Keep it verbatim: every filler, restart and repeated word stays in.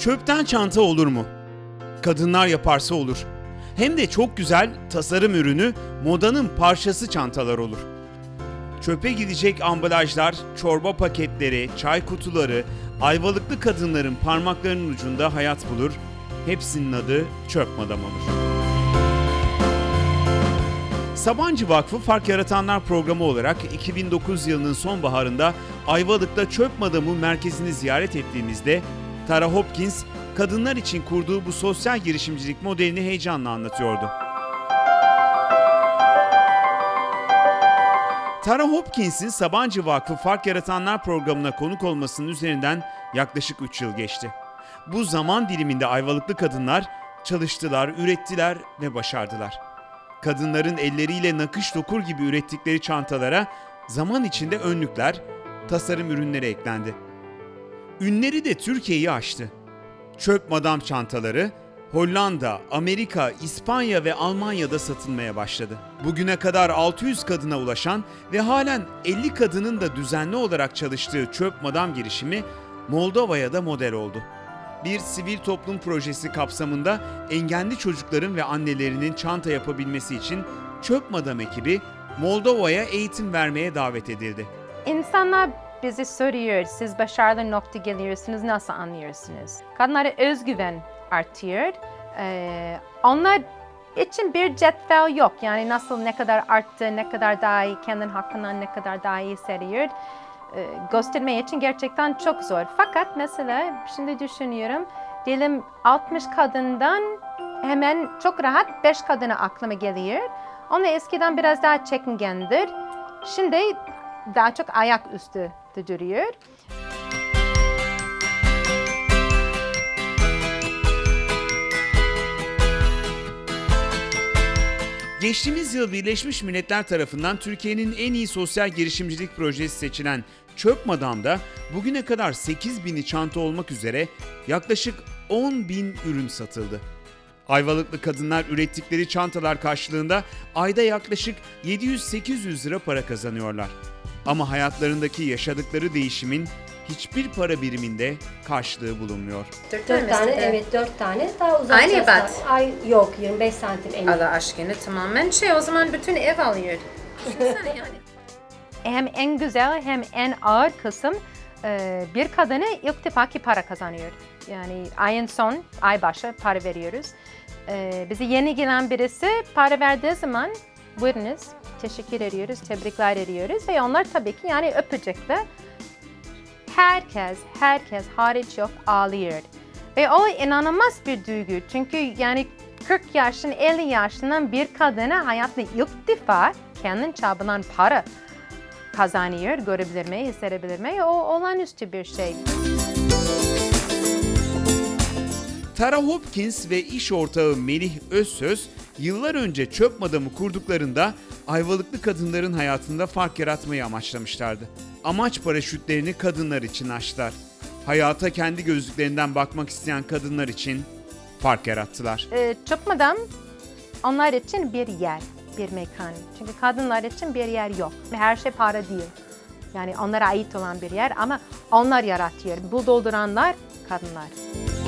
Çöpten çanta olur mu? Kadınlar yaparsa olur. Hem de çok güzel tasarım ürünü, modanın parçası çantalar olur. Çöpe gidecek ambalajlar, çorba paketleri, çay kutuları, Ayvalıklı kadınların parmaklarının ucunda hayat bulur. Hepsinin adı Çöp Madam olur. Sabancı Vakfı Fark Yaratanlar programı olarak iki bin dokuz yılının sonbaharında Ayvalık'ta Çöp Madamı merkezini ziyaret ettiğimizde Tara Hopkins, kadınlar için kurduğu bu sosyal girişimcilik modelini heyecanla anlatıyordu. Tara Hopkins'in Sabancı Vakfı Fark Yaratanlar programına konuk olmasının üzerinden yaklaşık üç yıl geçti. Bu zaman diliminde Ayvalıklı kadınlar çalıştılar, ürettiler ve başardılar. Kadınların elleriyle nakış dokur gibi ürettikleri çantalara zaman içinde önlükler, tasarım ürünleri eklendi. Ünleri de Türkiye'yi aştı. Çöp Madam çantaları Hollanda, Amerika, İspanya ve Almanya'da satılmaya başladı. Bugüne kadar altı yüz kadına ulaşan ve halen elli kadının da düzenli olarak çalıştığı Çöp Madam girişimi Moldova'ya da model oldu. Bir sivil toplum projesi kapsamında engelli çocukların ve annelerinin çanta yapabilmesi için Çöp Madam ekibi Moldova'ya eğitim vermeye davet edildi. İnsanlar bizi soruyor, siz başarılı nokta geliyorsunuz, nasıl anlıyorsunuz? Kadınlara özgüven artıyor. Ee, onlar için bir cetvel yok. Yani nasıl, ne kadar arttı, ne kadar daha iyi, kendin hakkında ne kadar daha iyi hissediyor. Ee, göstermek için gerçekten çok zor. Fakat mesela şimdi düşünüyorum, diyelim altmış kadından hemen çok rahat beş kadına aklıma geliyor. Onlar eskiden biraz daha çekingendir. Şimdi daha çok ayaküstü duruyor. Geçtiğimiz yıl Birleşmiş Milletler tarafından Türkiye'nin en iyi sosyal girişimcilik projesi seçilen Çöp Madam'da bugüne kadar sekiz bini çanta olmak üzere yaklaşık on bin ürün satıldı. Ayvalıklı kadınlar ürettikleri çantalar karşılığında ayda yaklaşık yedi yüz sekiz yüz lira para kazanıyorlar. Ama hayatlarındaki yaşadıkları değişimin hiçbir para biriminde karşılığı bulunmuyor. Dört tane, evet dört tane. Daha uzak. Aynı ebat. Ay yok, yirmi beş santim en iyi. Allah aşkına, tamamen şey, o zaman bütün ev alıyor. yani. Hem en güzel hem en ağır kısım bir kadına ilk defa ki para kazanıyor. Yani ayın son, ay başı para veriyoruz. Bize yeni gelen birisi para verdiği zaman buyurunuz, teşekkür ediyoruz, tebrikler ediyoruz ve onlar tabii ki yani öpecekler. Herkes, herkes hariç yok ağlıyor. Ve o inanılmaz bir duygu. Çünkü yani kırk yaşın, elli yaşından bir kadına hayatta ilk defa kendin çabalan para kazanıyor, görebilir mi, hissedebilir mi? O olağanüstü bir şey. Tara Hopkins ve iş ortağı Melih Özsöz yıllar önce Çöp Madam'ı kurduklarında Ayvalıklı kadınların hayatında fark yaratmayı amaçlamışlardı. Amaç paraşütlerini kadınlar için açtılar. Hayata kendi gözlüklerinden bakmak isteyen kadınlar için fark yarattılar. Ee, Çöp Madam onlar için bir yer, bir mekan. Çünkü kadınlar için bir yer yok. Her şey para değil. Yani onlara ait olan bir yer ama onlar yaratıyor. Bu dolduranlar kadınlar.